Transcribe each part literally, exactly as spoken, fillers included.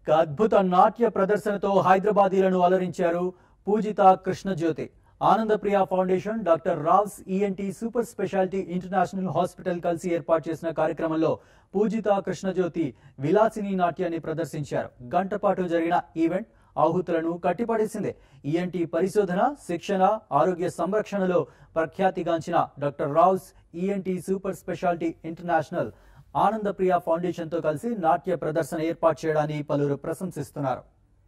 అద్భుత నాట్య ప్రదర్శనతో హైదరాబాదీలను అలరించారు పూజిత Krishna Jyothi. Ananda Priya foundation, doctor Rao's ENT super speciality international hospital కలిసి ఏర్పాటు చేసిన కార్యక్రమంలో పూజిత కృష్ణ జ్యోతి విలాసిని నాట్యాన్ని ప్రదర్శించారు. గంట పాటు జరిగిన ఈవెంట్ ఆహుతులను కట్టిపడేసింది. ఈఎన్టీ పరిశోధన, శిక్షణ, ఆరోగ్య సంరక్షణలో ప్రఖ్యాతిగాంచిన doctor Rao's ENT super speciality international Ananda Priya foundation తో కలిసి నాట్య ప్రదర్శన ఏర్పాటు చేయడాన్ని పలువురు ప్రశంసిస్తున్నారు.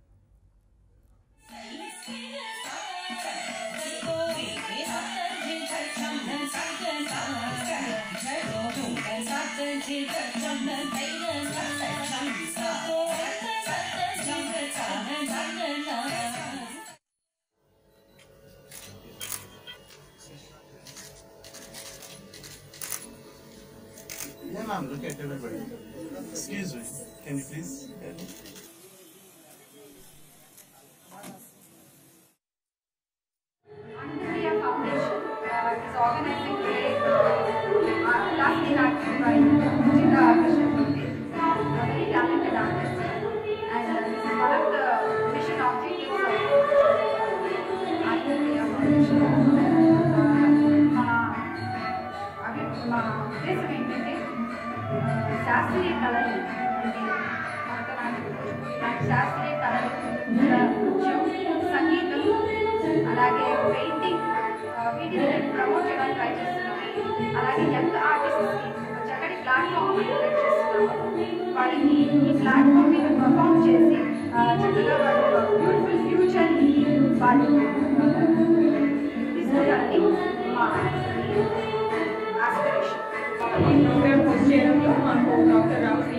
Yeah, ma'am, look at everybody. Excuse me, can you please help me? Ananda Priya Foundation uh, is organizing today uh, last day action by Pujitha Krishna Jyothi, a very talented artist, and uh, this is one of the mission objectives of Ananda Priya Foundation. మా ఉద్దేశం ఏంటంటే శాస్త్రీయ కళలు అంటే భరతనాట్యం లాంటి శాస్త్రీయ కళలు, నృత్యం, సంగీతం, అలాగే పెయింటింగ్, వీటిని ప్రమోట్ చేయడానికి ట్రై చేస్తున్నాము. అలాగే యంగ్ ఆర్టిస్ట్కి ఒక చక్కటి ప్లాట్ఫామ్ క్రియేట్ చేస్తున్నాము. వాళ్ళకి ఈ ప్లాట్ఫామ్ మీద పర్ఫామ్ చేసి చక్కగా వాళ్ళు బ్యూటిఫుల్ ఫ్యూచర్ని వాళ్ళు తీసుకోవడానికి మా ప్రోగ్రామ్ హోస్ట్ చేయడంలో మాకు డాక్టర్ రావు